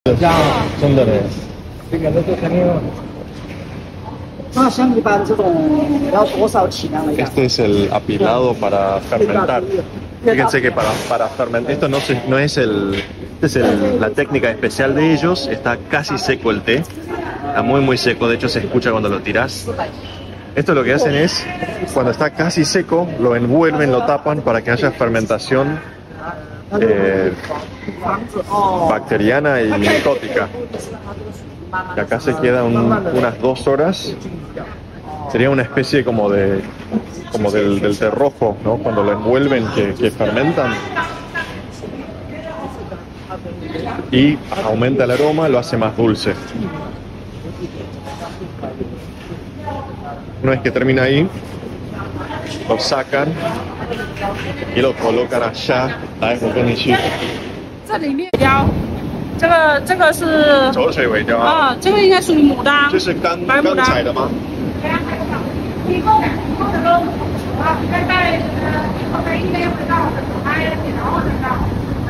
真的嘞。 这个那就肯定。那像一般这种要多少起量的？ Este es el apilado para fermentar. Fíjense que para fermentar, esto no es la técnica especial de ellos, está casi seco el té, está muy seco, de hecho se escucha cuando lo tirás. Esto lo que hacen es, cuando está casi seco, lo envuelven, lo tapan para que haya fermentación bacteriana y micótica. Y acá se queda unas 2 horas. Sería una especie como del té rojo, ¿no? Cuando lo envuelven, que fermentan. Y aumenta el aroma, lo hace más dulce. Una vez que termina ahí, lo sacan y lo colocan allá. ¿这个是稠水尾雕啊，这个应该属于牡丹， 这是刚采的吗？ 提供的都大概1杯回到，还然后